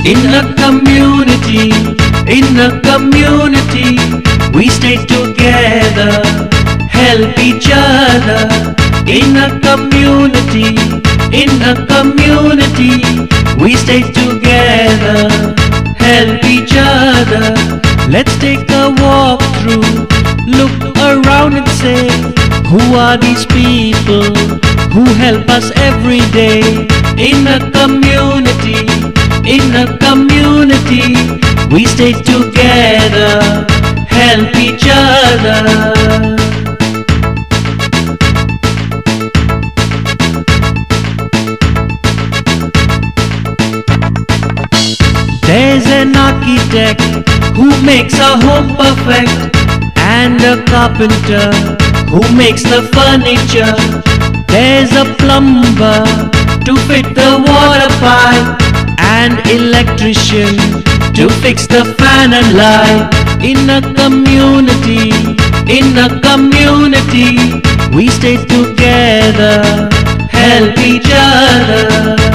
In a community, we stay together, help each other. In a community, we stay together, help each other. Let's take a walk through, look around and say, who are these people who help us every day? In a community, we stay together, help each other. There's an architect who makes a home perfect, and a carpenter who makes the furniture. There's a plumber to fit the water pipe, an electrician to fix the fan and light. In a community, we stay together, help each other.